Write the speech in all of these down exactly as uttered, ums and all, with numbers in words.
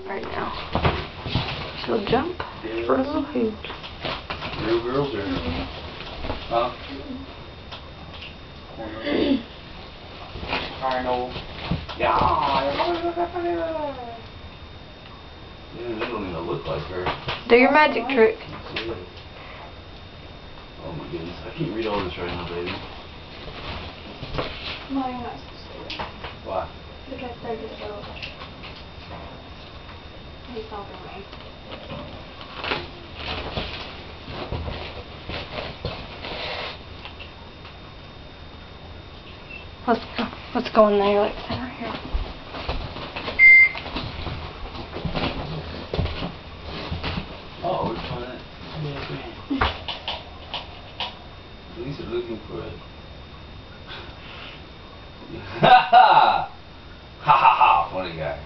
right now. She'll jump for a little hoot. Real girls are. Huh? Carnal. Yeah. Yeah, they don't even look like her. Do your magic trick. Oh my goodness, I can't read all this right now, baby. No, you're not supposed to. Why? Because they're just little. He's talking to me. Let's go. Let's go in there, like right here. Oh, which one is that? At least they're looking for it. Ha ha! Ha ha ha! Funny guy.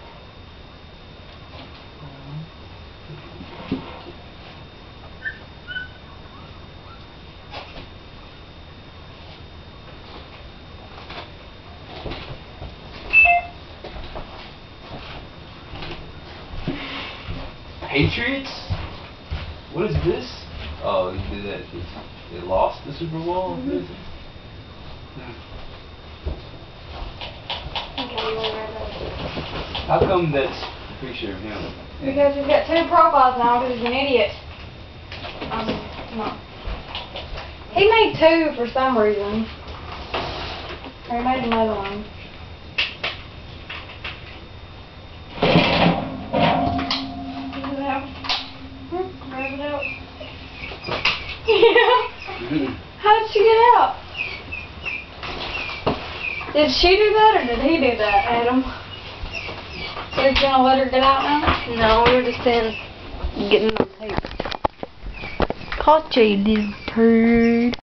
Patriots? What is this? Oh, they did that. They lost the Super Bowl? Mm-hmm. What is it? Okay, you're right. How come that's a picture of him? Because he's got two profiles now because he's an idiot. Um, no. He made two for some reason. Or he made another one. Is it out? Hmm? Where is it out? Yeah. How did she get out? Did she do that or did he do that, Adam? So he's gonna let her get out now? No, we were just saying, getting on tape. Caught you, little turd.